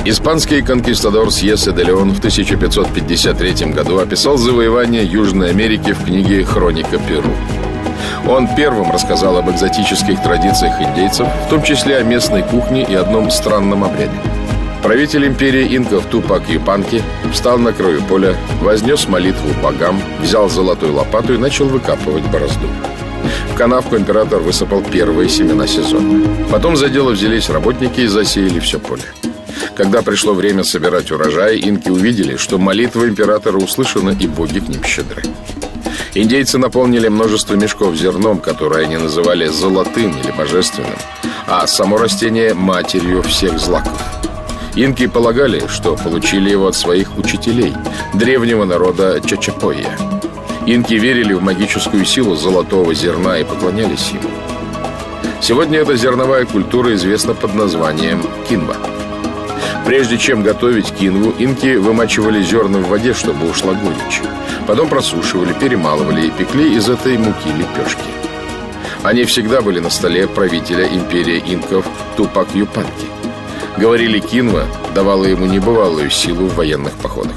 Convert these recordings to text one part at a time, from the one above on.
Испанский конкистадор Сьесе де Леон в 1553 году описал завоевание Южной Америки в книге «Хроника Перу». Он первым рассказал об экзотических традициях индейцев, в том числе о местной кухне и одном странном обряде. Правитель империи инков Тупак Юпанки встал на краю поля, вознес молитву богам, взял золотую лопату и начал выкапывать борозду. В канавку император высыпал первые семена сезона. Потом за дело взялись работники и засеяли все поле. Когда пришло время собирать урожай, инки увидели, что молитва императора услышана и боги к ним щедры. Индейцы наполнили множество мешков зерном, которое они называли золотым или божественным, а само растение – матерью всех злаков. Инки полагали, что получили его от своих учителей, древнего народа Чачапойя. Инки верили в магическую силу золотого зерна и поклонялись ему. Сегодня эта зерновая культура известна под названием кинва. Прежде чем готовить кинву, инки вымачивали зерна в воде, чтобы ушла горечь. Потом просушивали, перемалывали и пекли из этой муки лепешки. Они всегда были на столе правителя империи инков Тупак Юпанки. Говорили, кинва давала ему небывалую силу в военных походах.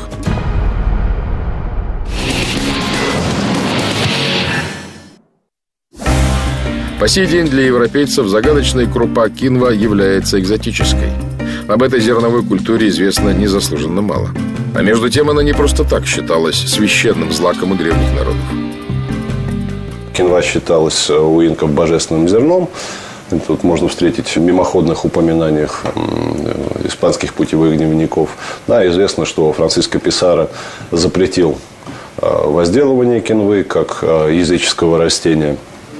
По сей день для европейцев загадочная крупа кинва является экзотической. Об этой зерновой культуре известно незаслуженно мало. А между тем она не просто так считалась священным злаком у древних народов. Кинва считалась у инков божественным зерном. Тут можно встретить в мимоходных упоминаниях испанских путевых дневников. Да, известно, что Франциско Писаро запретил возделывание кинвы как языческого растения.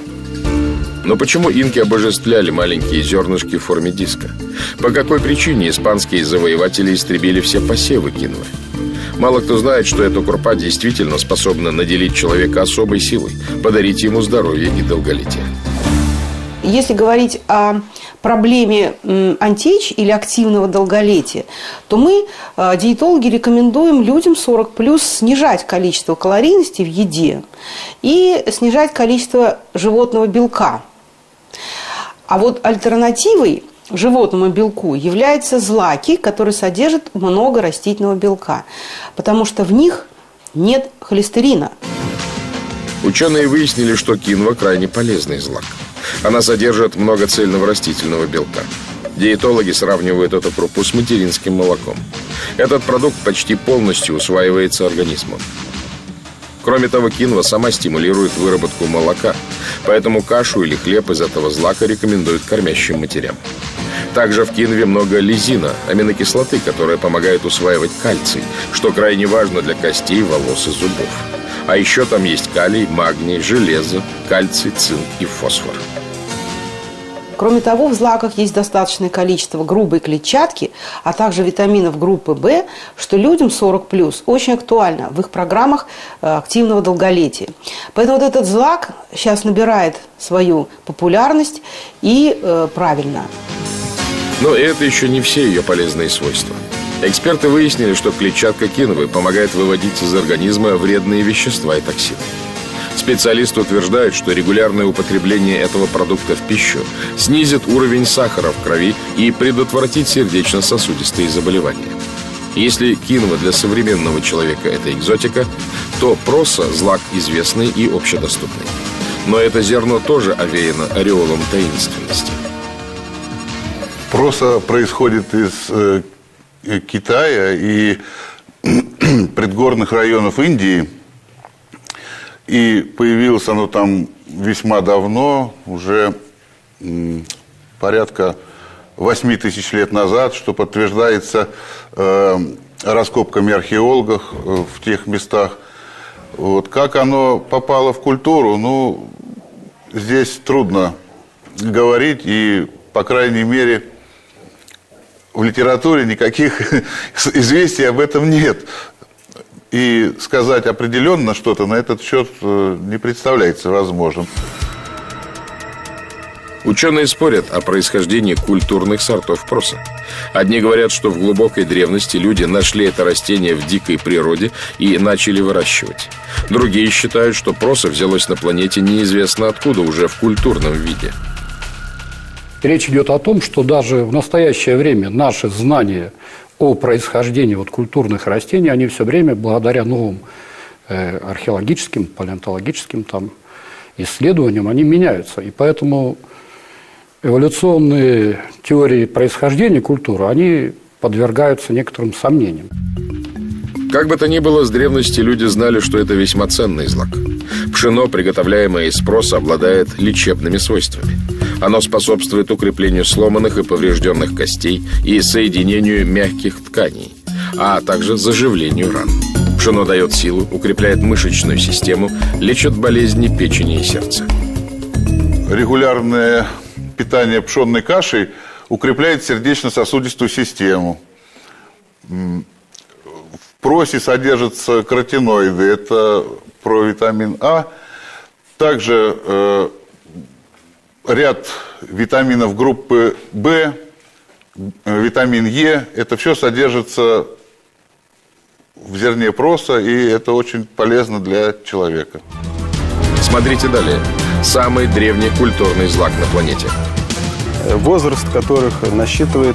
Но почему инки обожествляли маленькие зернышки в форме диска? По какой причине испанские завоеватели истребили все посевы кинвы? Мало кто знает, что эта крупа действительно способна наделить человека особой силой, подарить ему здоровье и долголетие. Если говорить о проблеме антеч или активного долголетия, то мы, диетологи, рекомендуем людям 40+ снижать количество калорийности в еде и снижать количество животного белка. А вот альтернативой животному белку являются злаки, которые содержат много растительного белка, потому что в них нет холестерина. Ученые выяснили, что кинва крайне полезный злак. Она содержит много цельного растительного белка. Диетологи сравнивают эту крупу с материнским молоком. Этот продукт почти полностью усваивается организмом. Кроме того, кинва сама стимулирует выработку молока, поэтому кашу или хлеб из этого злака рекомендуют кормящим матерям. Также в кинве много лизина, аминокислоты, которая помогает усваивать кальций, что крайне важно для костей, волос и зубов. А еще там есть калий, магний, железо, кальций, цинк и фосфор. Кроме того, в злаках есть достаточное количество грубой клетчатки, а также витаминов группы В, что людям 40+ очень актуально в их программах активного долголетия. Поэтому вот этот злак сейчас набирает свою популярность и правильно. Но это еще не все ее полезные свойства. Эксперты выяснили, что клетчатка кинвы помогает выводить из организма вредные вещества и токсины. Специалисты утверждают, что регулярное употребление этого продукта в пищу снизит уровень сахара в крови и предотвратит сердечно-сосудистые заболевания. Если кинва для современного человека – это экзотика, то проса – злак известный и общедоступный. Но это зерно тоже овеяно ореолом таинственности. Проса происходит из Китая и предгорных районов Индии. И появилось оно там весьма давно, уже порядка 8000 лет назад, что подтверждается раскопками археологов в тех местах. Вот. Как оно попало в культуру, ну, здесь трудно говорить, и, по крайней мере, в литературе никаких известий об этом нет. И сказать определенно что-то на этот счет не представляется возможным. Ученые спорят о происхождении культурных сортов проса. Одни говорят, что в глубокой древности люди нашли это растение в дикой природе и начали выращивать. Другие считают, что проса взялось на планете неизвестно откуда, уже в культурном виде. Речь идет о том, что даже в настоящее время наши знания о происхождении вот культурных растений, они все время, благодаря новым археологическим, палеонтологическим там, исследованиям, они меняются. И поэтому эволюционные теории происхождения культуры, они подвергаются некоторым сомнениям. Как бы то ни было, с древности люди знали, что это весьма ценный злак. Пшено, приготовляемое из проса, обладает лечебными свойствами. Оно способствует укреплению сломанных и поврежденных костей и соединению мягких тканей, а также заживлению ран. Пшено дает силу, укрепляет мышечную систему, лечит болезни печени и сердца. Регулярное питание пшенной кашей укрепляет сердечно-сосудистую систему. В просе содержатся каротиноиды, это провитамин А. Также ряд витаминов группы В, витамин Е, это все содержится в зерне проса, и это очень полезно для человека. Смотрите далее. Самый древний культурный злак на планете. Возраст которых насчитывает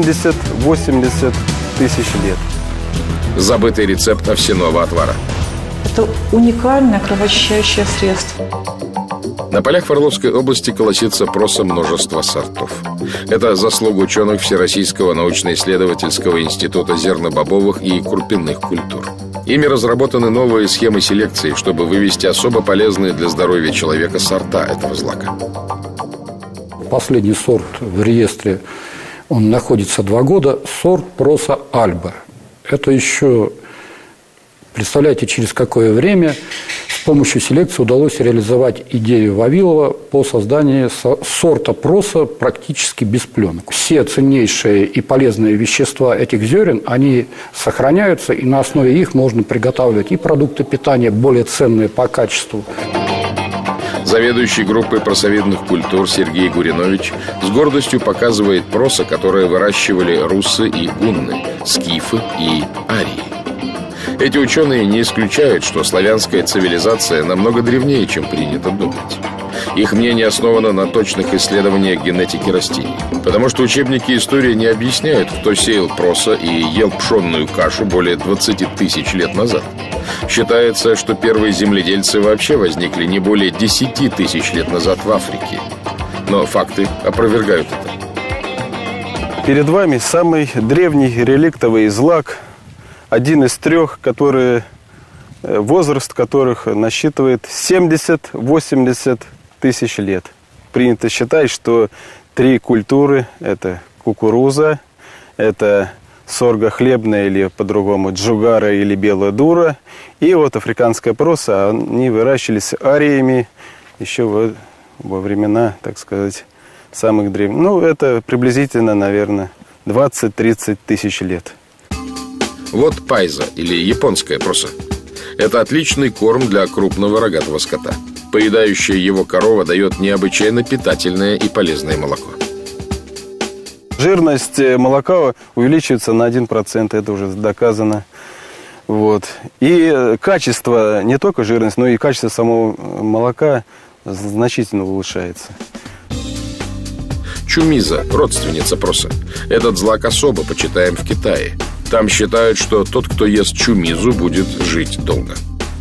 70-80 тысяч лет. Забытый рецепт овсяного отвара. Это уникальное кровоочищающее средство. На полях Орловской области колосится проса множества сортов. Это заслуга ученых Всероссийского научно-исследовательского института зернобобовых и крупинных культур. Ими разработаны новые схемы селекции, чтобы вывести особо полезные для здоровья человека сорта этого злака. Последний сорт в реестре, он находится 2 года, сорт проса Альба. Это еще, представляете, через какое время с помощью селекции удалось реализовать идею Вавилова по созданию сорта проса практически без пленок. Все ценнейшие и полезные вещества этих зерен, они сохраняются, и на основе их можно приготавливать и продукты питания более ценные по качеству. Заведующий группой просовидных культур Сергей Гуринович с гордостью показывает проса, которое выращивали руссы и гунны, скифы и арии. Эти ученые не исключают, что славянская цивилизация намного древнее, чем принято думать. Их мнение основано на точных исследованиях генетики растений. Потому что учебники истории не объясняют, кто сеял проса и ел пшенную кашу более 20 тысяч лет назад. Считается, что первые земледельцы вообще возникли не более 10 тысяч лет назад в Африке. Но факты опровергают это. Перед вами самый древний реликтовый злак, один из 3, возраст которых насчитывает 70-80 тысяч лет. Принято считать, что 3 культуры – это кукуруза, это сорго-хлебная или по-другому джугара или белая дура, и вот африканская проса, они выращивались ариями еще во времена, так сказать, самых древних. Ну, это приблизительно, наверное, 20-30 тысяч лет. Вот пайза, или японская проса. Это отличный корм для крупного рогатого скота. Поедающая его корова дает необычайно питательное и полезное молоко. Жирность молока увеличивается на 1%, это уже доказано. Вот. И качество, не только жирность, но и качество самого молока значительно улучшается. Чумиза, родственница проса. Этот злак особо почитаем в Китае. Там считают, что тот, кто ест чумизу, будет жить долго.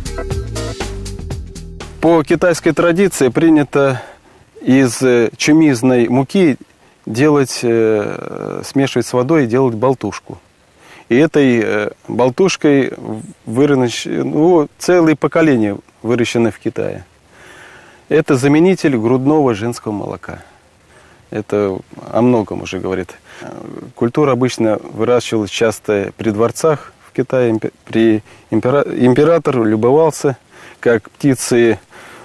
По китайской традиции принято из чумизной муки смешивать с водой и делать болтушку. И этой болтушкой целые поколения выращены в Китае. Это заменитель грудного женского молока. Это о многом уже говорит. Культура обычно выращивалась часто при дворцах в Китае. Император любовался, как птицы,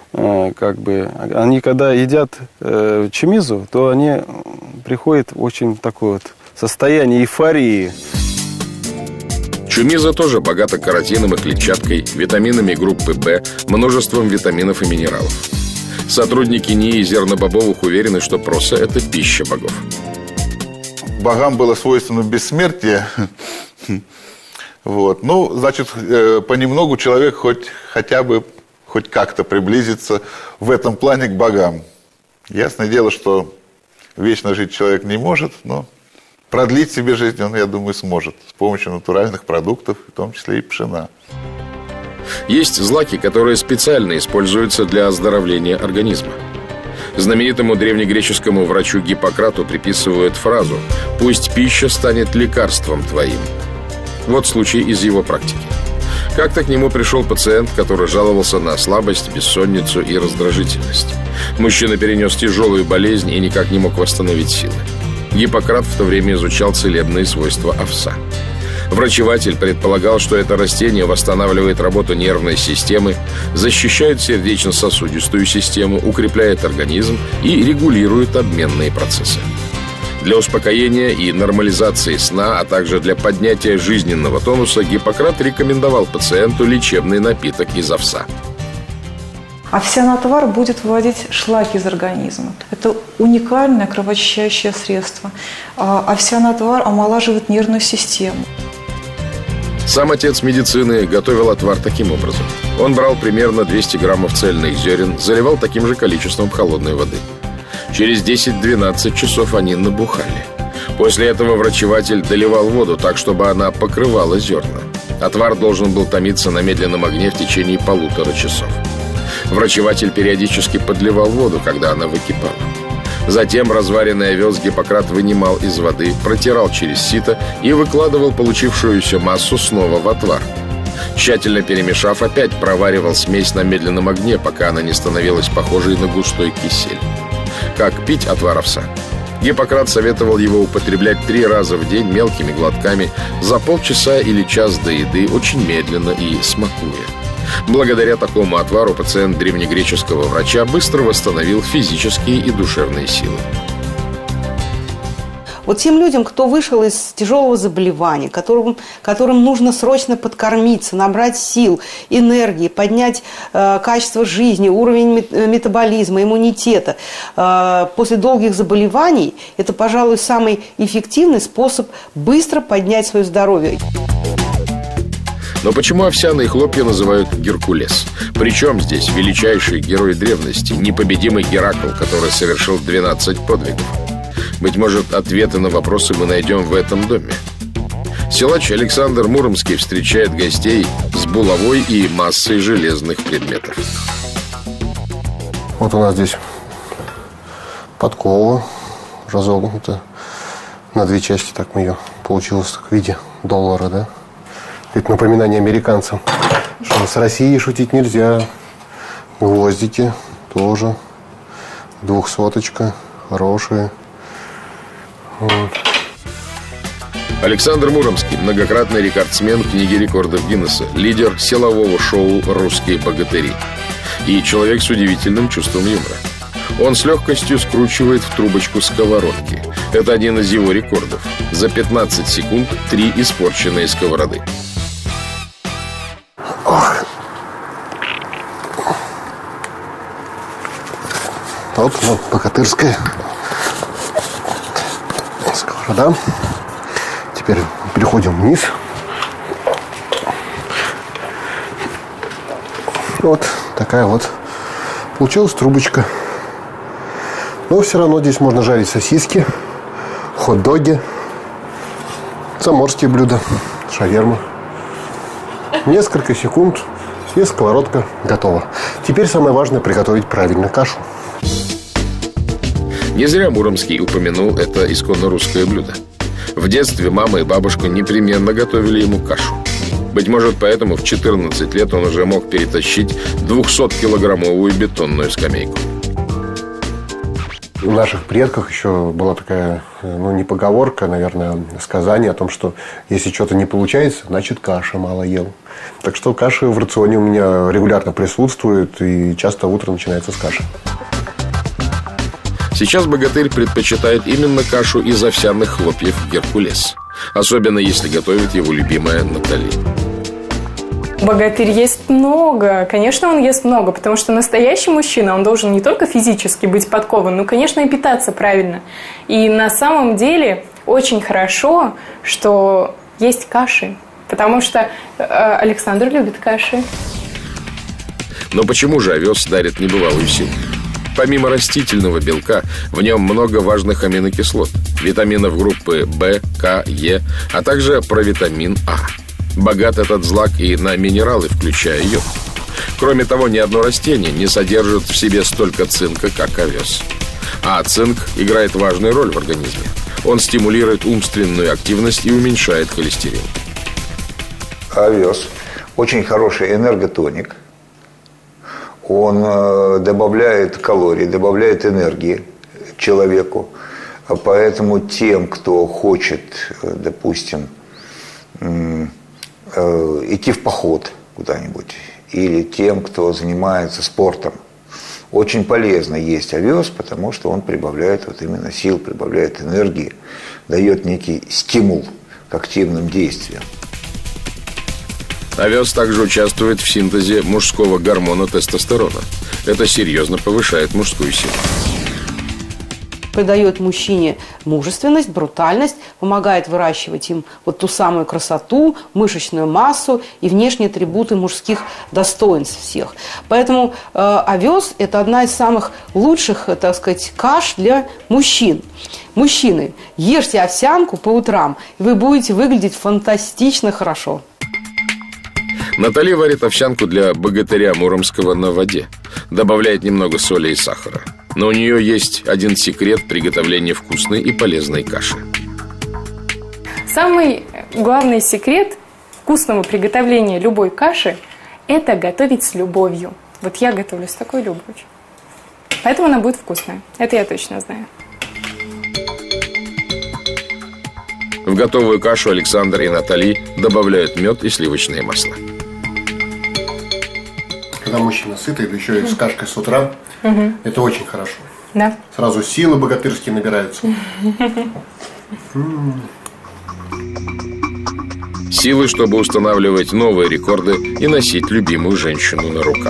они когда едят чумизу, то они приходят в очень такое вот состояние эйфории. Чумиза тоже богата каротином и клетчаткой, витаминами группы В, множеством витаминов и минералов. Сотрудники НИИ зернобобовых уверены, что проса – это пища богов. Богам было свойственно бессмертие. Вот. Ну, значит, понемногу человек хотя бы хоть как-то приблизится в этом плане к богам. Ясное дело, что вечно жить человек не может, но продлить себе жизнь он, я думаю, сможет с помощью натуральных продуктов, в том числе и пшена. Есть злаки, которые специально используются для оздоровления организма. Знаменитому древнегреческому врачу Гиппократу приписывают фразу «Пусть пища станет лекарством твоим». Вот случай из его практики. Как-то к нему пришел пациент, который жаловался на слабость, бессонницу и раздражительность. Мужчина перенес тяжелую болезнь и никак не мог восстановить силы. Гиппократ в то время изучал целебные свойства овса. Врачеватель предполагал, что это растение восстанавливает работу нервной системы, защищает сердечно-сосудистую систему, укрепляет организм и регулирует обменные процессы. Для успокоения и нормализации сна, а также для поднятия жизненного тонуса Гиппократ рекомендовал пациенту лечебный напиток из овса. Овсяный отвар будет выводить шлаки из организма. Это уникальное кровоочищающее средство. Овсяный отвар омолаживает нервную систему. Сам отец медицины готовил отвар таким образом. Он брал примерно 200 граммов цельных зерен, заливал таким же количеством холодной воды. Через 10-12 часов они набухали. После этого врачеватель доливал воду так, чтобы она покрывала зерна. Отвар должен был томиться на медленном огне в течение 1,5 часов. Врачеватель периодически подливал воду, когда она выкипала. Затем разваренный овес Гиппократ вынимал из воды, протирал через сито и выкладывал получившуюся массу снова в отвар. Тщательно перемешав, опять проваривал смесь на медленном огне, пока она не становилась похожей на густой кисель. Как пить отвар овса? Гиппократ советовал его употреблять 3 раза в день мелкими глотками за полчаса или час до еды, очень медленно и смакуя. Благодаря такому отвару пациент древнегреческого врача быстро восстановил физические и душевные силы. Вот тем людям, кто вышел из тяжелого заболевания, которым нужно срочно подкормиться, набрать сил, энергии, поднять качество жизни, уровень метаболизма, иммунитета, после долгих заболеваний, это, пожалуй, самый эффективный способ быстро поднять свое здоровье. Но почему овсяные хлопья называют Геркулес? Причем здесь величайший герой древности, непобедимый Геракл, который совершил 12 подвигов? Быть может, ответы на вопросы мы найдем в этом доме. Силач Александр Муромский встречает гостей с булавой и массой железных предметов. Вот у нас здесь подкова разогнута на 2 части, так мы ее получилось в виде доллара, да? Это напоминание американцам, что с Россией шутить нельзя. Гвоздики тоже. 200-очка, хорошие. Вот. Александр Муромский, многократный рекордсмен книги рекордов Гиннесса, лидер силового шоу «Русские богатыри» и человек с удивительным чувством юмора. Он с легкостью скручивает в трубочку сковородки. Это один из его рекордов. За 15 секунд 3 испорченные сковороды. Вот богатырская сковорода. Теперь переходим вниз. Вот такая вот получилась трубочка. Но все равно здесь можно жарить сосиски, хот-доги, заморские блюда, шаверма. Несколько секунд, и сковородка готова. Теперь самое важное — приготовить правильно кашу. Не зря Муромский упомянул это исконно русское блюдо. В детстве мама и бабушка непременно готовили ему кашу. Быть может, поэтому в 14 лет он уже мог перетащить 200-килограммовую бетонную скамейку. У наших предков еще была такая, не поговорка, наверное, сказание о том, что если что-то не получается, значит каши мало ел. Так что каша в рационе у меня регулярно присутствует, и часто утро начинается с каши. Сейчас богатырь предпочитает именно кашу из овсяных хлопьев Геркулес. Особенно если готовит его любимая Натали. Богатырь ест много. Конечно, он ест много, потому что настоящий мужчина, он должен не только физически быть подкован, но, конечно, и питаться правильно. И на самом деле очень хорошо, что есть каши, потому что Александр любит каши. Но почему же овес дарит небывалую силу? Помимо растительного белка, в нем много важных аминокислот, витаминов группы В, К, Е, а также провитамин А. Богат этот злак и на минералы, включая йод. Кроме того, ни одно растение не содержит в себе столько цинка, как овес. А цинк играет важную роль в организме. Он стимулирует умственную активность и уменьшает холестерин. Овес очень хороший энерготоник. Он добавляет калорий, добавляет энергии человеку. Поэтому тем, кто хочет, допустим, идти в поход куда-нибудь, или тем, кто занимается спортом, очень полезно есть овес, потому что он прибавляет вот именно сил, прибавляет энергии, дает некий стимул к активным действиям. Овес также участвует в синтезе мужского гормона тестостерона. Это серьезно повышает мужскую силу. Придает мужчине мужественность, брутальность, помогает выращивать им вот ту самую красоту, мышечную массу и внешние атрибуты мужских достоинств всех. Поэтому овес – это одна из самых лучших, так сказать, каш для мужчин. Мужчины, ешьте овсянку по утрам, и вы будете выглядеть фантастично хорошо. Натали варит овсянку для богатыря муромского на воде. Добавляет немного соли и сахара. Но у нее есть один секрет приготовления вкусной и полезной каши. Самый главный секрет вкусного приготовления любой каши – это готовить с любовью. Вот я готовлю с такой любовью. Поэтому она будет вкусная. Это я точно знаю. В готовую кашу Александр и Натали добавляют мед и сливочное масло. Когда мужчина сытый, да еще и с кашкой с утра, это очень хорошо. Да. Сразу силы богатырские набираются. Силы, чтобы устанавливать новые рекорды и носить любимую женщину на руках.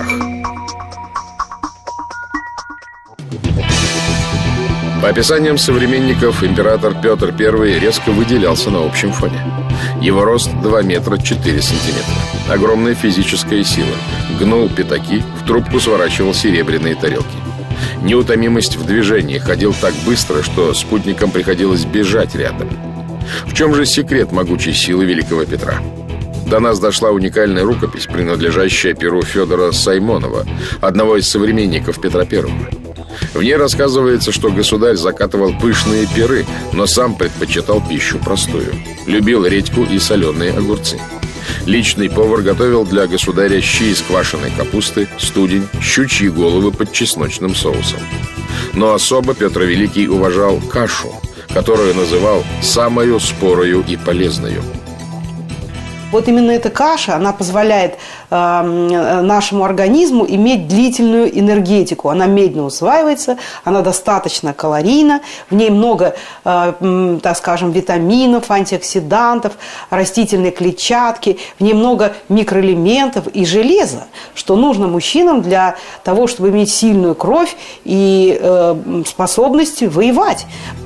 По описаниям современников, император Петр I резко выделялся на общем фоне. Его рост 2 метра 4 сантиметра. Огромная физическая сила. Гнул пятаки, в трубку сворачивал серебряные тарелки. Неутомимость в движении, ходил так быстро, что спутникам приходилось бежать рядом. В чем же секрет могучей силы великого Петра? До нас дошла уникальная рукопись, принадлежащая перу Федора Саймонова, одного из современников Петра I. В ней рассказывается, что государь закатывал пышные пиры, но сам предпочитал пищу простую. Любил редьку и соленые огурцы. Личный повар готовил для государя щи из квашеной капусты, студень, щучьи головы под чесночным соусом. Но особо Петр Великий уважал кашу, которую называл самою спорою и полезною. Вот именно эта каша, она позволяет нашему организму иметь длительную энергетику. Она медленно усваивается, она достаточно калорийна, в ней много, так скажем, витаминов, антиоксидантов, растительной клетчатки, в ней много микроэлементов и железа, что нужно мужчинам для того, чтобы иметь сильную кровь и способность воевать.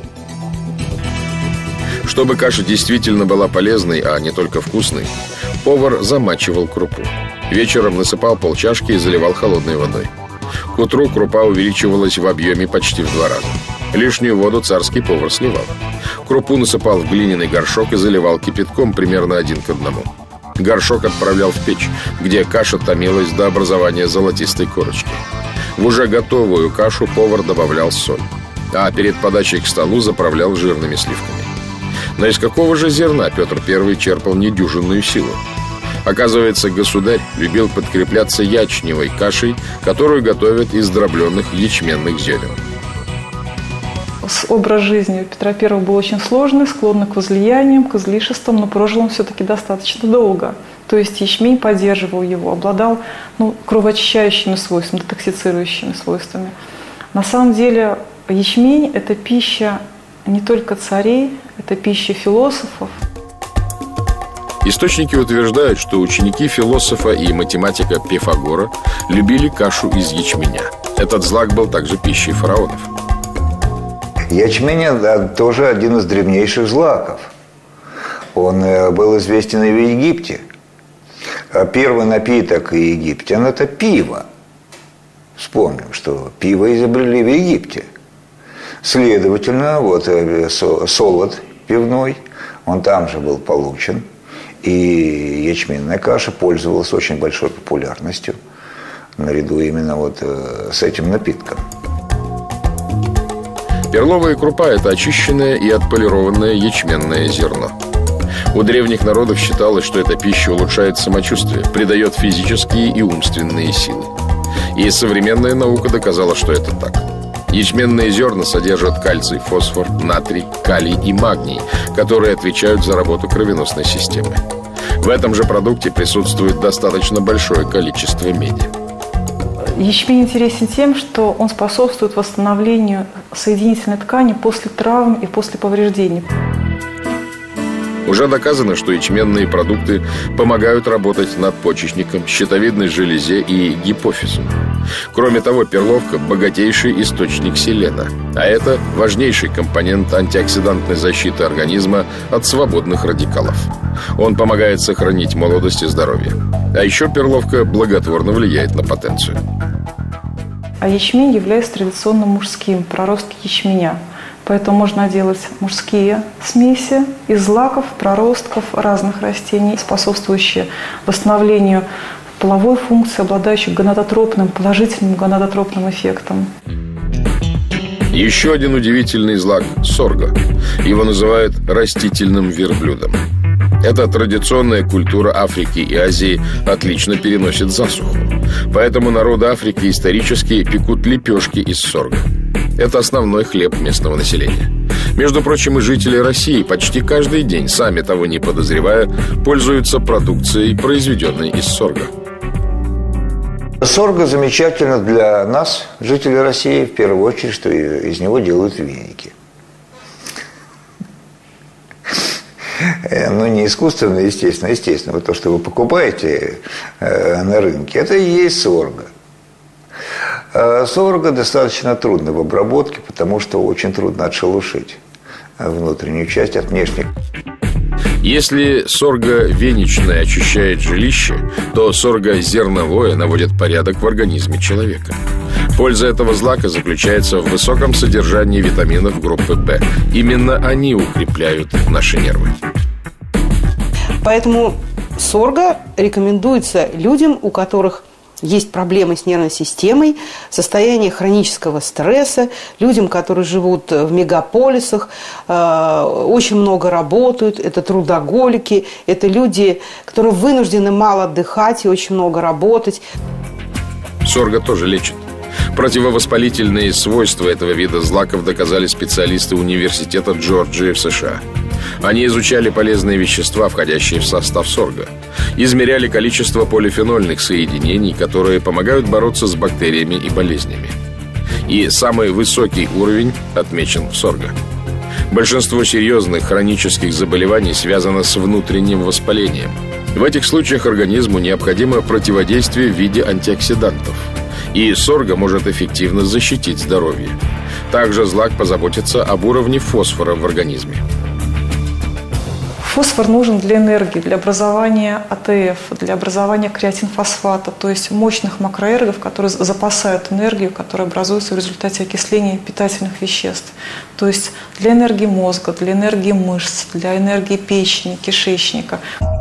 Чтобы каша действительно была полезной, а не только вкусной, повар замачивал крупу. Вечером насыпал полчашки и заливал холодной водой. К утру крупа увеличивалась в объеме почти в 2 раза. Лишнюю воду царский повар сливал. Крупу насыпал в глиняный горшок и заливал кипятком примерно 1 к 1. Горшок отправлял в печь, где каша томилась до образования золотистой корочки. В уже готовую кашу повар добавлял соль, а перед подачей к столу заправлял жирными сливками. Но из какого же зерна Петр I черпал недюжинную силу? Оказывается, государь любил подкрепляться ячневой кашей, которую готовят из дробленых ячменных зерен. Образ жизни у Петра I был очень сложный, склонный к возлияниям, к излишествам, но прожил он все-таки достаточно долго. То есть ячмень поддерживал его, обладал кровоочищающими свойствами, детоксицирующими свойствами. На самом деле ячмень – это пища не только царей, это пища философов. Источники утверждают, что ученики философа и математика Пифагора любили кашу из ячменя. Этот злак был также пищей фараонов. Ячмень тоже один из древнейших злаков. Он был известен и в Египте. Первый напиток египтян – это пиво. Вспомним, что пиво изобрели в Египте. Следовательно, вот солод пивной, он там же был получен. И ячменная каша пользовалась очень большой популярностью наряду именно вот с этим напитком. Перловая крупа – это очищенное и отполированное ячменное зерно. У древних народов считалось, что эта пища улучшает самочувствие, придает физические и умственные силы. И современная наука доказала, что это так. Ячменные зерна содержат кальций, фосфор, натрий, калий и магний, которые отвечают за работу кровеносной системы. В этом же продукте присутствует достаточно большое количество меди. Ячмень интересен тем, что он способствует восстановлению соединительной ткани после травм и после повреждений. Уже доказано, что ячменные продукты помогают работать надпочечником, щитовидной железе и гипофизу. Кроме того, перловка – богатейший источник селена, а это важнейший компонент антиоксидантной защиты организма от свободных радикалов. Он помогает сохранить молодость и здоровье. А еще перловка благотворно влияет на потенцию. А ячмень является традиционно мужским, проростки ячменя. Поэтому можно делать мужские смеси из злаков, проростков разных растений, способствующие восстановлению половой функции, обладающих гонадотропным, положительным гонадотропным эффектом. Еще один удивительный злак – сорго. Его называют растительным верблюдом. Эта традиционная культура Африки и Азии отлично переносит засуху. Поэтому народы Африки исторически пекут лепешки из сорго. Это основной хлеб местного населения. Между прочим, и жители России почти каждый день, сами того не подозревая, пользуются продукцией, произведенной из сорго. Сорго замечательно для нас, жителей России, в первую очередь, что из него делают веники. Ну, не искусственно, естественно. Естественно, вот то, что вы покупаете на рынке, это и есть сорго. Сорго достаточно трудно в обработке, потому что очень трудно отшелушить внутреннюю часть от внешней. Если сорго веничное очищает жилище, то сорго зерновое наводит порядок в организме человека. Польза этого злака заключается в высоком содержании витаминов группы В. Именно они укрепляют наши нервы. Поэтому сорго рекомендуется людям, у которых есть проблемы с нервной системой, состояние хронического стресса, людям, которые живут в мегаполисах, очень много работают, это трудоголики, это люди, которые вынуждены мало отдыхать и очень много работать. Сорго тоже лечит. Противовоспалительные свойства этого вида злаков доказали специалисты университета Джорджии в США. Они изучали полезные вещества, входящие в состав сорго, измеряли количество полифенольных соединений, которые помогают бороться с бактериями и болезнями. И самый высокий уровень отмечен в сорго. Большинство серьезных хронических заболеваний связано с внутренним воспалением. В этих случаях организму необходимо противодействие в виде антиоксидантов. И сорго может эффективно защитить здоровье. Также злак позаботится об уровне фосфора в организме. Фосфор нужен для энергии, для образования АТФ, для образования креатинфосфата, то есть мощных макроэргов, которые запасают энергию, которая образуется в результате окисления питательных веществ. То есть для энергии мозга, для энергии мышц, для энергии печени, кишечника.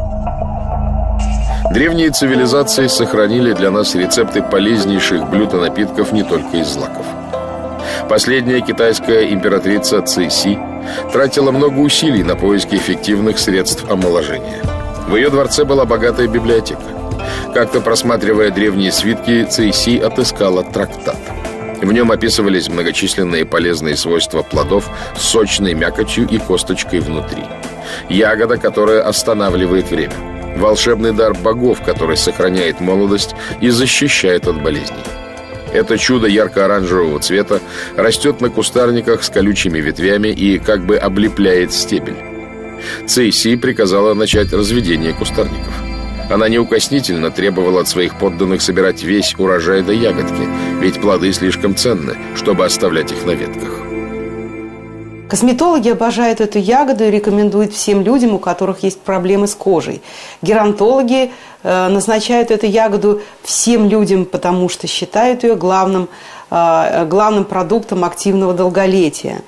Древние цивилизации сохранили для нас рецепты полезнейших блюд и напитков не только из злаков. Последняя китайская императрица Ци тратила много усилий на поиски эффективных средств омоложения. В ее дворце была богатая библиотека. Как-то просматривая древние свитки, Ци отыскала трактат. В нем описывались многочисленные полезные свойства плодов с сочной мякотью и косточкой внутри. Ягода, которая останавливает время. Волшебный дар богов, который сохраняет молодость и защищает от болезней. Это чудо ярко-оранжевого цвета растет на кустарниках с колючими ветвями и как бы облепляет стебель. Ци приказала начать разведение кустарников. Она неукоснительно требовала от своих подданных собирать весь урожай до ягодки, ведь плоды слишком ценны, чтобы оставлять их на ветках. Косметологи обожают эту ягоду и рекомендуют всем людям, у которых есть проблемы с кожей. Геронтологи назначают эту ягоду всем людям, потому что считают ее главным продуктом активного долголетия.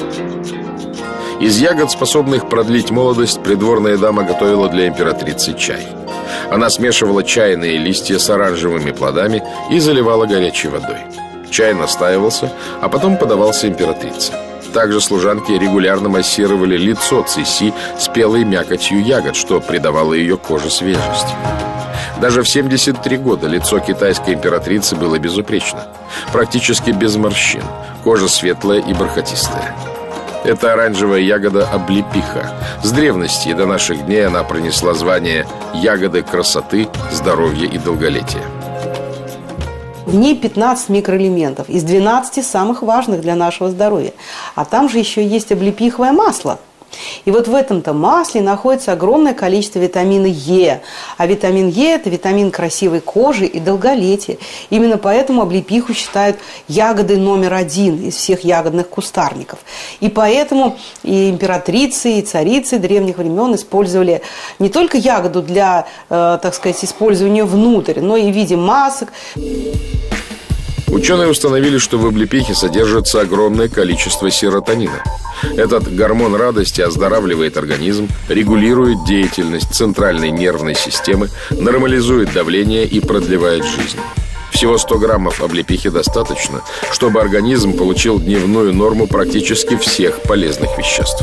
Из ягод, способных продлить молодость, придворная дама готовила для императрицы чай. Она смешивала чайные листья с оранжевыми плодами и заливала горячей водой. Чай настаивался, а потом подавался императрице. Также служанки регулярно массировали лицо Цыси спелой мякотью ягод, что придавало ее коже свежесть. Даже в 73 года лицо китайской императрицы было безупречно, практически без морщин, кожа светлая и бархатистая. Это оранжевая ягода облепиха. С древности и до наших дней она пронесла звание ягоды красоты, здоровья и долголетия. В ней 15 микроэлементов из 12 самых важных для нашего здоровья. А там же еще есть облепиховое масло. И вот в этом-то масле находится огромное количество витамина Е. А витамин Е – это витамин красивой кожи и долголетия. Именно поэтому облепиху считают ягодой номер 1 из всех ягодных кустарников. И поэтому и императрицы, и царицы древних времен использовали не только ягоду для, так сказать, использования внутрь, но и в виде масок. Ученые установили, что в облепихе содержится огромное количество серотонина. Этот гормон радости оздоравливает организм, регулирует деятельность центральной нервной системы, нормализует давление и продлевает жизнь. Всего 100 граммов облепихи достаточно, чтобы организм получил дневную норму практически всех полезных веществ.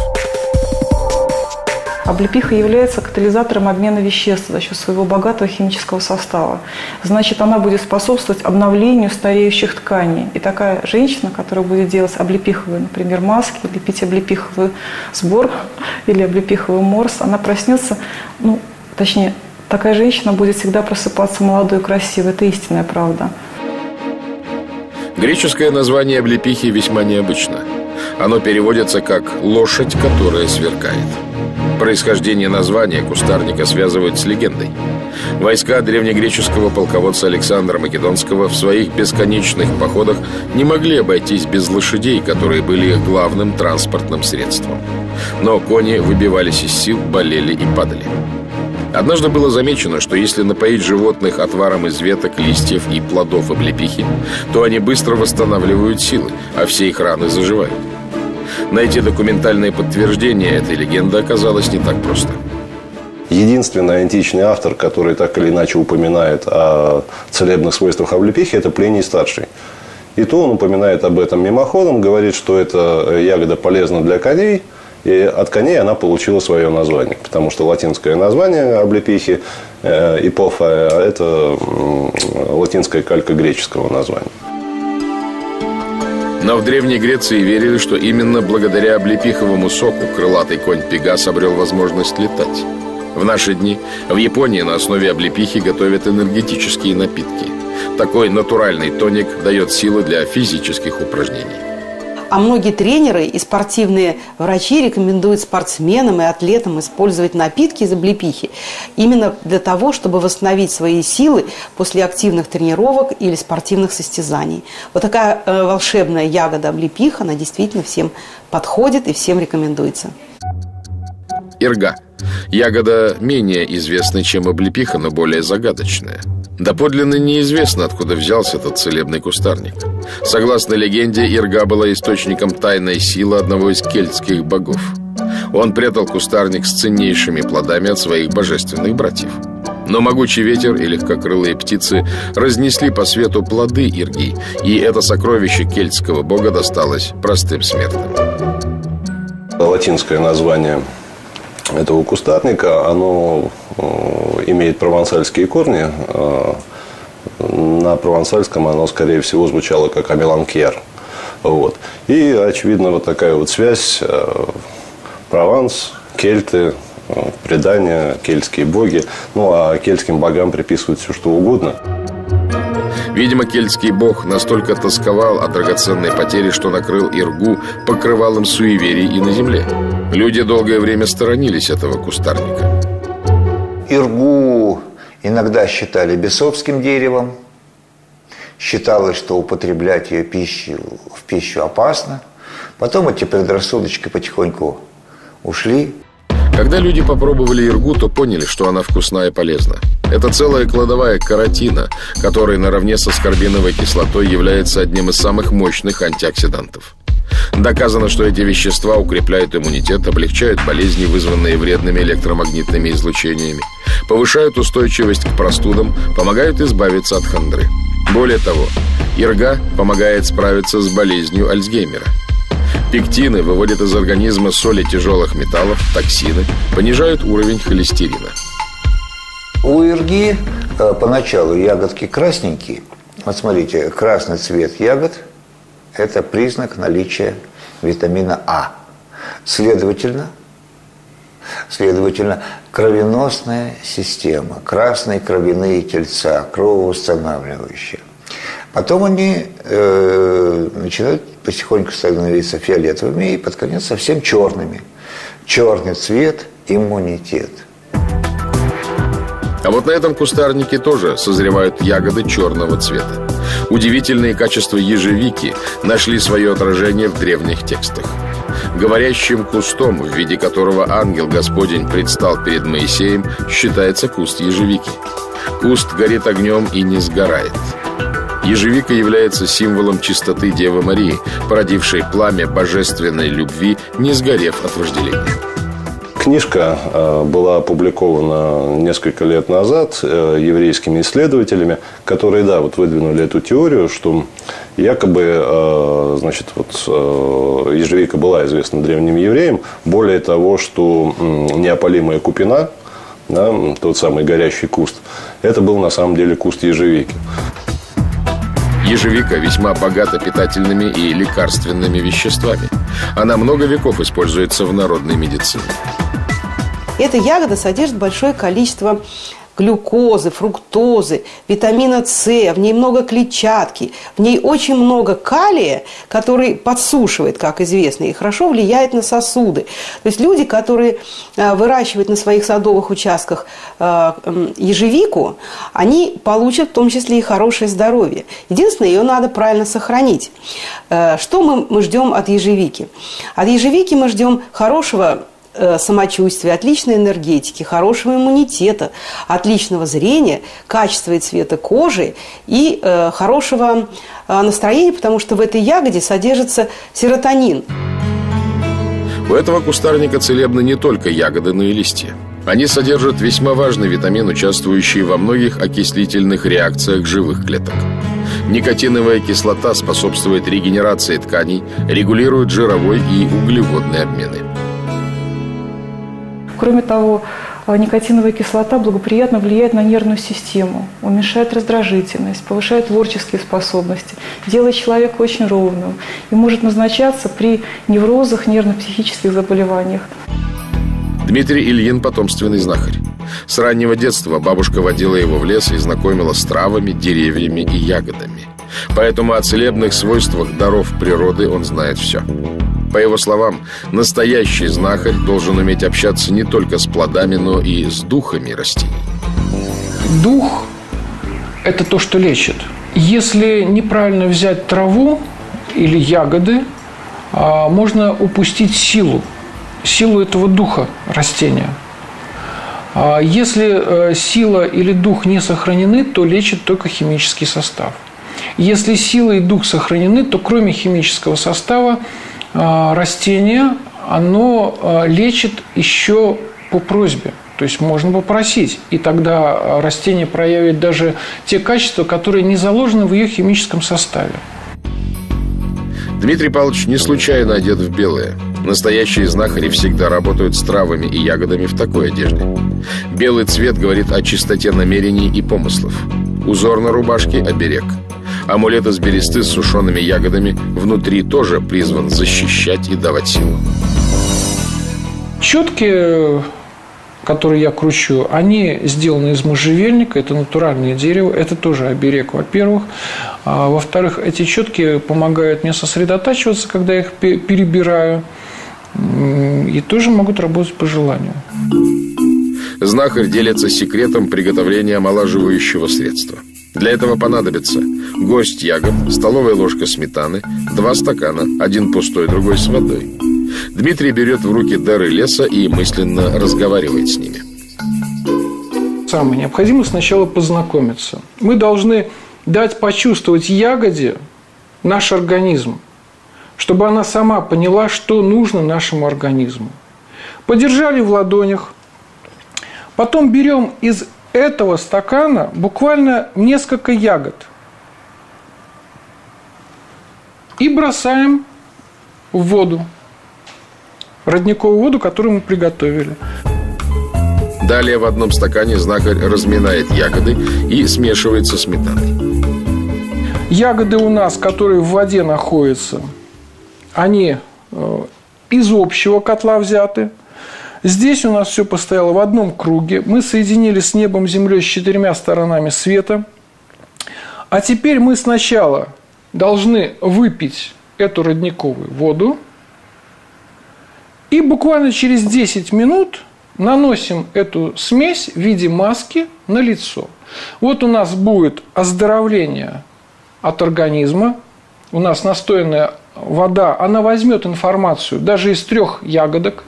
Облепиха является катализатором обмена веществ за счет своего богатого химического состава. Значит, она будет способствовать обновлению стареющих тканей. И такая женщина, которая будет делать облепиховые, например, маски, или пить облепиховый сбор или облепиховый морс, она проснется, точнее, такая женщина будет всегда просыпаться молодой и красивой. Это истинная правда. Греческое название облепихи весьма необычно. Оно переводится как «лошадь, которая сверкает». Происхождение названия кустарника связывают с легендой. Войска древнегреческого полководца Александра Македонского в своих бесконечных походах не могли обойтись без лошадей, которые были их главным транспортным средством. Но кони выбивались из сил, болели и падали. Однажды было замечено, что если напоить животных отваром из веток, листьев и плодов облепихи, то они быстро восстанавливают силы, а все их раны заживают. Найти документальное подтверждение этой легенды оказалось не так просто. Единственный античный автор, который так или иначе упоминает о целебных свойствах облепихи, это Плиний-старший. И то он упоминает об этом мимоходом, говорит, что эта ягода полезна для коней, и от коней она получила свое название. Потому что латинское название облепихи ипофа – это латинская калька греческого названия. Но в Древней Греции верили, что именно благодаря облепиховому соку крылатый конь Пегас обрел возможность летать. В наши дни в Японии на основе облепихи готовят энергетические напитки. Такой натуральный тоник дает силы для физических упражнений. А многие тренеры и спортивные врачи рекомендуют спортсменам и атлетам использовать напитки из облепихи именно для того, чтобы восстановить свои силы после активных тренировок или спортивных состязаний. Вот такая волшебная ягода облепиха, она действительно всем подходит и всем рекомендуется. Ирга. Ягода менее известная, чем облепиха, но более загадочная. Доподлинно неизвестно, откуда взялся этот целебный кустарник. Согласно легенде, ирга была источником тайной силы одного из кельтских богов. Он прятал кустарник с ценнейшими плодами от своих божественных братьев. Но могучий ветер и легкокрылые птицы разнесли по свету плоды ирги, и это сокровище кельтского бога досталось простым смертным. Латинское название этого кустарника, оно имеет провансальские корни. На провансальском оно, скорее всего, звучало как амеланкьер. Вот. И, очевидно, вот такая вот связь. Прованс, кельты, предания, кельтские боги. Ну, а кельтским богам приписывают все, что угодно. Видимо, кельтский бог настолько тосковал о драгоценной потере, что накрыл иргу покрывалом суеверий и на земле. Люди долгое время сторонились этого кустарника. Иргу иногда считали бесовским деревом. Считалось, что употреблять ее в пищу опасно. Потом эти предрассудочки потихоньку ушли. Когда люди попробовали иргу, то поняли, что она вкусна и полезна. Это целая кладовая каротина, которая наравне со аскорбиновой кислотой является одним из самых мощных антиоксидантов. Доказано, что эти вещества укрепляют иммунитет, облегчают болезни, вызванные вредными электромагнитными излучениями, повышают устойчивость к простудам, помогают избавиться от хандры. Более того, ирга помогает справиться с болезнью Альцгеймера. Пектины выводят из организма соли тяжелых металлов, токсины, понижают уровень холестерина. У ирги поначалу ягодки красненькие. Вот смотрите, красный цвет ягод – это признак наличия витамина А. Следовательно, кровеносная система, красные кровяные тельца, кровоостанавливающие. Потом они начинают потихоньку становиться фиолетовыми и под конец совсем черными. Черный цвет – иммунитет. А вот на этом кустарнике тоже созревают ягоды черного цвета. Удивительные качества ежевики нашли свое отражение в древних текстах. Говорящим кустом, в виде которого ангел Господень предстал перед Моисеем, считается куст ежевики. Куст горит огнем и не сгорает. Ежевика является символом чистоты Девы Марии, породившей пламя божественной любви, не сгорев от вожделения. Книжка была опубликована несколько лет назад еврейскими исследователями, которые, да, вот выдвинули эту теорию, что якобы, значит, вот ежевика была известна древним евреям. Более того, что неопалимая купина, да, тот самый горящий куст, это был на самом деле куст ежевики. Ежевика весьма богата питательными и лекарственными веществами. Она много веков используется в народной медицине. Эта ягода содержит большое количество глюкозы, фруктозы, витамина С, в ней много клетчатки, в ней очень много калия, который подсушивает, как известно, и хорошо влияет на сосуды. То есть люди, которые выращивают на своих садовых участках ежевику, они получат в том числе и хорошее здоровье. Единственное, ее надо правильно сохранить. Что мы ждем от ежевики? От ежевики мы ждем хорошего самочувствия, отличной энергетики, хорошего иммунитета, отличного зрения, качества и цвета кожи и хорошего настроения, потому что в этой ягоде содержится серотонин. У этого кустарника целебны не только ягоды, но и листья. Они содержат весьма важный витамин, участвующий во многих окислительных реакциях живых клеток. Никотиновая кислота способствует регенерации тканей, регулирует жировой и углеводный обмены. Кроме того, никотиновая кислота благоприятно влияет на нервную систему, уменьшает раздражительность, повышает творческие способности, делает человека очень ровным и может назначаться при неврозах, нервно-психических заболеваниях. Дмитрий Ильин – потомственный знахарь. С раннего детства бабушка водила его в лес и знакомила с травами, деревьями и ягодами. Поэтому о целебных свойствах даров природы он знает все. По его словам, настоящий знахарь должен уметь общаться не только с плодами, но и с духами растений. Дух – это то, что лечит. Если неправильно взять траву или ягоды, можно упустить силу этого духа растения. Если сила или дух не сохранены, то лечит только химический состав. Если сила и дух сохранены, то кроме химического состава растение, оно лечит еще по просьбе. То есть можно попросить, и тогда растение проявит даже те качества, которые не заложены в ее химическом составе. Дмитрий Павлович не случайно одет в белое. Настоящие знахари всегда работают с травами и ягодами в такой одежде. Белый цвет говорит о чистоте намерений и помыслов. Узор на рубашке – оберег. Амулет из бересты с сушеными ягодами внутри тоже призван защищать и давать силу. Четки, которые я кручу, они сделаны из можжевельника, это натуральное дерево, это тоже оберег, во-первых. А во-вторых, эти четки помогают мне сосредотачиваться, когда я их перебираю, и тоже могут работать по желанию. Знахарь делится секретом приготовления омолаживающего средства. Для этого понадобится Горсть ягод, столовая ложка сметаны, 2 стакана, один пустой, другой с водой. Дмитрий берет в руки дары леса и мысленно разговаривает с ними. Самое необходимо сначала познакомиться. Мы должны дать почувствовать ягоде наш организм, чтобы она сама поняла, что нужно нашему организму. Подержали в ладонях, потом берем из этого стакана буквально несколько ягод и бросаем в воду, родниковую воду, которую мы приготовили. Далее в одном стакане знахарь разминает ягоды и смешивает со сметаной. Ягоды у нас, которые в воде находятся, они из общего котла взяты. Здесь у нас все постояло в одном круге. Мы соединили с небом, землей, с 4 сторонами света. А теперь мы сначала должны выпить эту родниковую воду. И буквально через 10 минут наносим эту смесь в виде маски на лицо. Вот у нас будет оздоровление от организма. У нас настоянная вода, она возьмет информацию даже из 3 ягодок.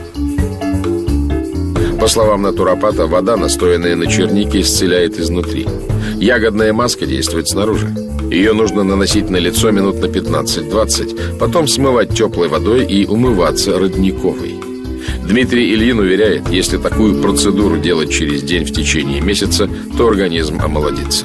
По словам натуропата, вода, настоянная на чернике, исцеляет изнутри. Ягодная маска действует снаружи. Ее нужно наносить на лицо минут на 15-20, потом смывать теплой водой и умываться родниковой. Дмитрий Ильин уверяет, если такую процедуру делать через день в течение месяца, то организм омолодится.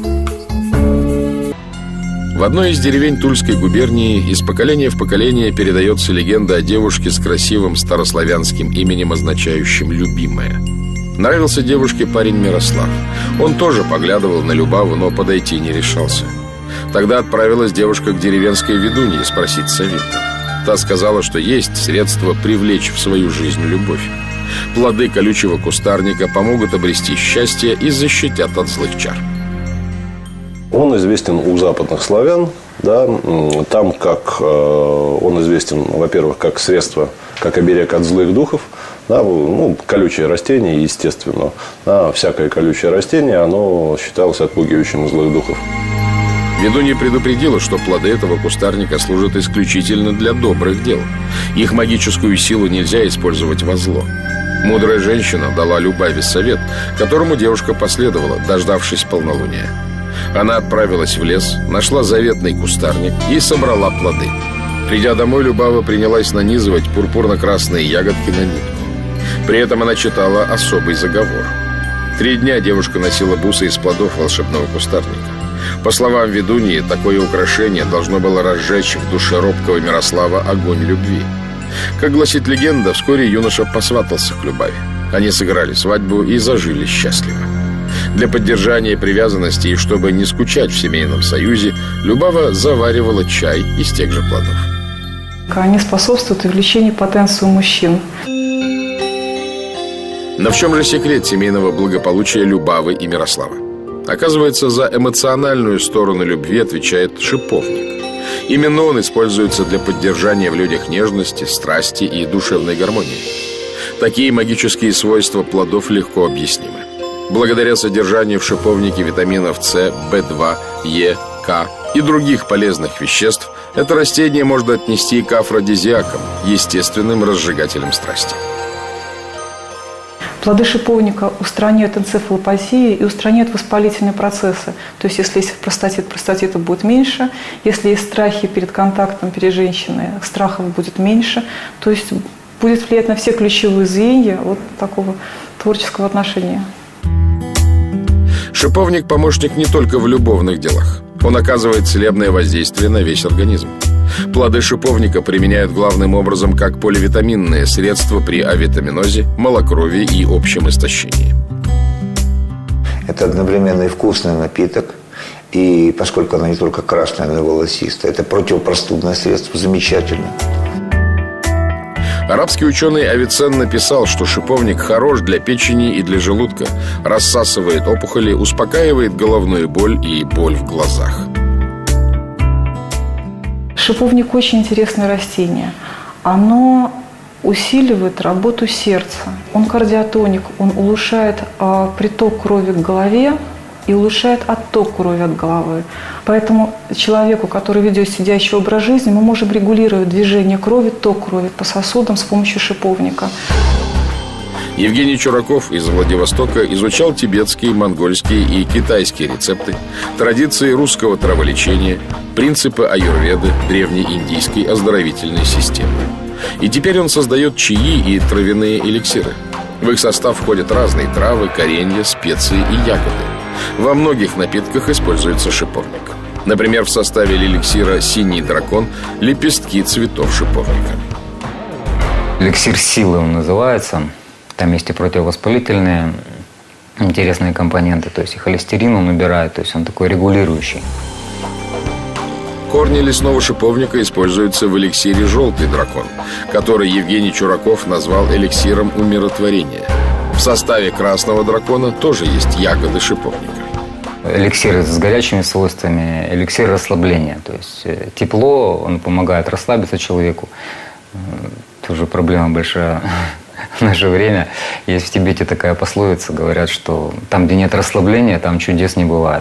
В одной из деревень Тульской губернии из поколения в поколение передается легенда о девушке с красивым старославянским именем, означающим «любимая». Нравился девушке парень Мирослав. Он тоже поглядывал на Любаву, но подойти не решался. Тогда отправилась девушка к деревенской ведунье спросить совета. Та сказала, что есть средства привлечь в свою жизнь любовь. Плоды колючего кустарника помогут обрести счастье и защитят от злых чар. Он известен у западных славян, да, там как он известен, во-первых, как средство, как оберег от злых духов, да, ну, колючее растение, естественно, да, всякое колючее растение, оно считалось отпугивающим злых духов. Ведунья предупредила, что плоды этого кустарника служат исключительно для добрых дел. Их магическую силу нельзя использовать во зло. Мудрая женщина дала Любави совет, которому девушка последовала, дождавшись полнолуния. Она отправилась в лес, нашла заветный кустарник и собрала плоды. Придя домой, Любава принялась нанизывать пурпурно-красные ягодки на нитку. При этом она читала особый заговор. 3 дня девушка носила бусы из плодов волшебного кустарника. По словам ведуньи, такое украшение должно было разжечь в душе робкого Мирослава огонь любви. Как гласит легенда, вскоре юноша посватался к Любави. Они сыграли свадьбу и зажили счастливо. Для поддержания привязанности и чтобы не скучать в семейном союзе, Любава заваривала чай из тех же плодов. Они способствуют увеличению потенции у мужчин. Но в чем же секрет семейного благополучия Любавы и Мирослава? Оказывается, за эмоциональную сторону любви отвечает шиповник. Именно он используется для поддержания в людях нежности, страсти и душевной гармонии. Такие магические свойства плодов легко объяснимы. Благодаря содержанию в шиповнике витаминов С, В2, Е, К и других полезных веществ, это растение можно отнести к афродизиакам, естественным разжигателям страсти. Плоды шиповника устраняют энцефалопатии и устраняют воспалительные процессы. То есть, если есть простатит, простатита будет меньше. Если есть страхи перед контактом, перед женщиной, страхов будет меньше. То есть, будет влиять на все ключевые звенья вот такого творческого отношения. Шиповник – помощник не только в любовных делах. Он оказывает целебное воздействие на весь организм. Плоды шиповника применяют главным образом как поливитаминные средства при авитаминозе, малокровии и общем истощении. Это одновременно и вкусный напиток, и поскольку оно не только красное, но и волосистое, это противопростудное средство, замечательно. Арабский ученый Авиценна написал, что шиповник хорош для печени и для желудка, рассасывает опухоли, успокаивает головную боль и боль в глазах. Шиповник очень интересное растение. Оно усиливает работу сердца. Он кардиотоник, он улучшает приток крови к голове, и улучшает отток крови от головы. Поэтому человеку, который ведет сидячий образ жизни, мы можем регулировать движение крови, ток крови по сосудам с помощью шиповника. Евгений Чураков из Владивостока изучал тибетские, монгольские и китайские рецепты, традиции русского траволечения, принципы аюрведы, древнеиндийской оздоровительной системы. И теперь он создает чаи и травяные эликсиры. В их состав входят разные травы, коренья, специи и ягоды. Во многих напитках используется шиповник. Например, в составе эликсира «Синий дракон» лепестки цветов шиповника. Эликсир силы он называется. Там есть и противовоспалительные интересные компоненты. То есть и холестерин он убирает, то есть он такой регулирующий. Корни лесного шиповника используются в эликсире «Желтый дракон», который Евгений Чураков назвал эликсиром умиротворения. В составе красного дракона тоже есть ягоды шиповника. Эликсир с горячими свойствами, эликсир расслабления. То есть тепло, он помогает расслабиться человеку. Тоже проблема большая в наше время. Есть в Тибете такая пословица, говорят, что там, где нет расслабления, там чудес не бывает.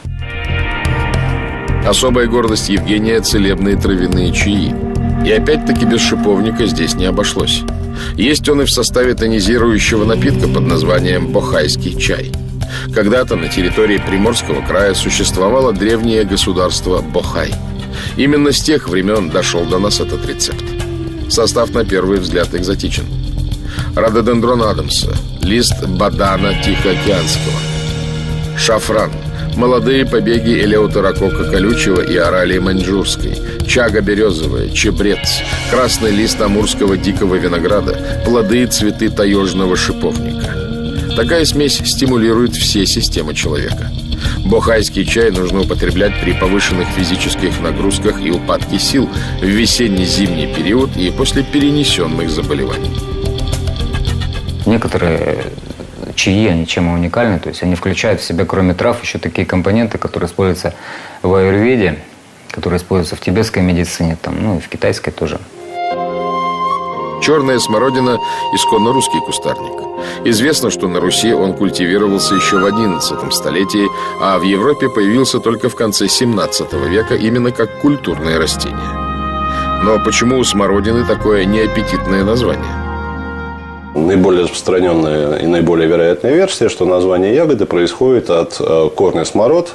Особая гордость Евгения – целебные травяные чаи. И опять-таки без шиповника здесь не обошлось. Есть он и в составе тонизирующего напитка под названием бохайский чай. Когда-то на территории Приморского края существовало древнее государство Бохай. Именно с тех времен дошел до нас этот рецепт. Состав на первый взгляд экзотичен. Рододендрон Адамса, лист бадана тихоокеанского, шафран, молодые побеги элеутерокока колючего и оралии маньчжурской, чага березовая, чебрец, красный лист амурского дикого винограда, плоды и цветы таежного шиповника. Такая смесь стимулирует все системы человека. Бохайский чай нужно употреблять при повышенных физических нагрузках и упадке сил в весенне-зимний период и после перенесенных заболеваний. Некоторые чаи, они чем уникальны, то есть они включают в себя, кроме трав, еще такие компоненты, которые используются в аюрведе, которые используются в тибетской медицине, там, ну и в китайской тоже. Черная смородина – исконно русский кустарник. Известно, что на Руси он культивировался еще в XI столетии, а в Европе появился только в конце XVII века именно как культурное растение. Но почему у смородины такое неаппетитное название? Наиболее распространенная и наиболее вероятная версия, что название ягоды происходит от корня смород.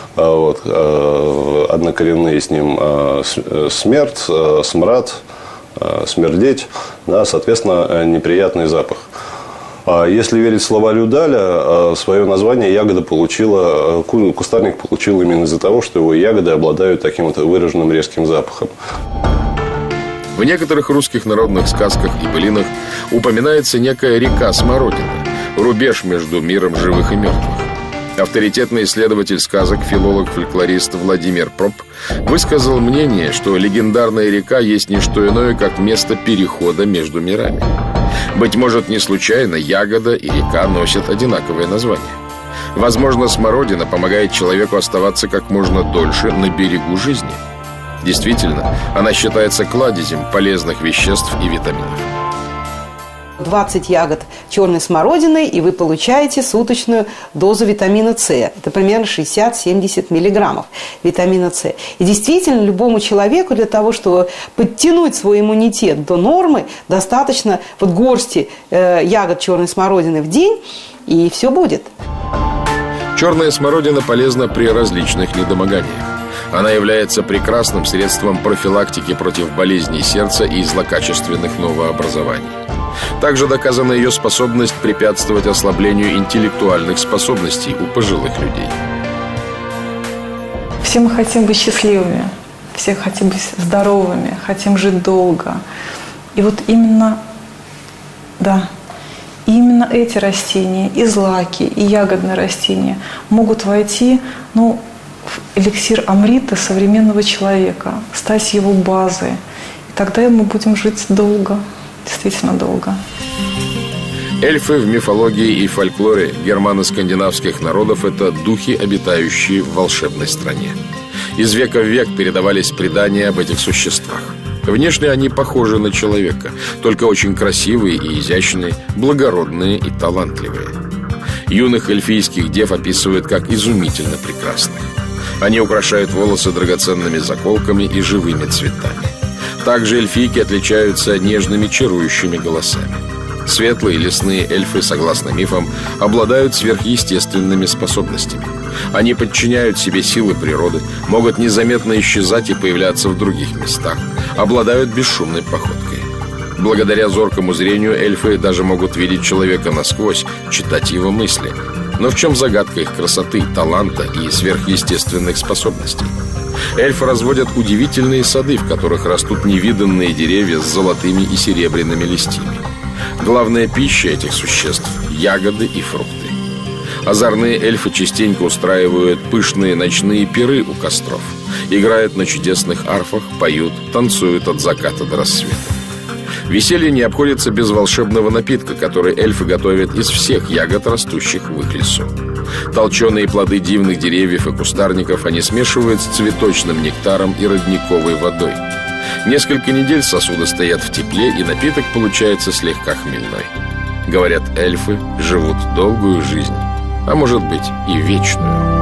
Однокоренные с ним смерть, смрад, смердеть, да, соответственно, неприятный запах. Если верить словарю Даля, свое название ягода получила, кустарник получил именно из-за того, что его ягоды обладают таким вот выраженным резким запахом. В некоторых русских народных сказках и былинах упоминается некая река Смородина, рубеж между миром живых и мертвых. Авторитетный исследователь сказок, филолог-фольклорист Владимир Проп высказал мнение, что легендарная река есть не что иное, как место перехода между мирами. Быть может, не случайно ягода и река носят одинаковое название. Возможно, смородина помогает человеку оставаться как можно дольше на берегу жизни. Действительно, она считается кладезем полезных веществ и витаминов. 20 ягод черной смородины, и вы получаете суточную дозу витамина С. Это примерно 60-70 миллиграммов витамина С. И действительно, любому человеку для того, чтобы подтянуть свой иммунитет до нормы, достаточно вот горсти ягод черной смородины в день, и все будет. Черная смородина полезна при различных недомоганиях. Она является прекрасным средством профилактики против болезней сердца и злокачественных новообразований. Также доказана ее способность препятствовать ослаблению интеллектуальных способностей у пожилых людей. Все мы хотим быть счастливыми, все хотим быть здоровыми, хотим жить долго. И вот именно эти растения, и злаки, и ягодные растения могут войти, в эликсир Амрита современного человека, стать его базой. И тогда мы будем жить долго, действительно долго. Эльфы в мифологии и фольклоре германо-скандинавских народов – это духи, обитающие в волшебной стране. Из века в век передавались предания об этих существах. Внешне они похожи на человека, только очень красивые и изящные, благородные и талантливые. Юных эльфийских дев описывают как изумительно прекрасных. Они украшают волосы драгоценными заколками и живыми цветами. Также эльфийки отличаются нежными чарующими голосами. Светлые лесные эльфы, согласно мифам, обладают сверхъестественными способностями. Они подчиняют себе силы природы, могут незаметно исчезать и появляться в других местах, обладают бесшумной походкой. Благодаря зоркому зрению эльфы даже могут видеть человека насквозь, читать его мысли. Но в чем загадка их красоты, таланта и сверхъестественных способностей? Эльфы разводят удивительные сады, в которых растут невиданные деревья с золотыми и серебряными листьями. Главная пища этих существ – ягоды и фрукты. Озорные эльфы частенько устраивают пышные ночные пиры у костров, играют на чудесных арфах, поют, танцуют от заката до рассвета. Веселье не обходится без волшебного напитка, который эльфы готовят из всех ягод, растущих в их лесу. Толченые плоды дивных деревьев и кустарников они смешивают с цветочным нектаром и родниковой водой. Несколько недель сосуды стоят в тепле, и напиток получается слегка хмельной. Говорят, эльфы живут долгую жизнь, а может быть и вечную.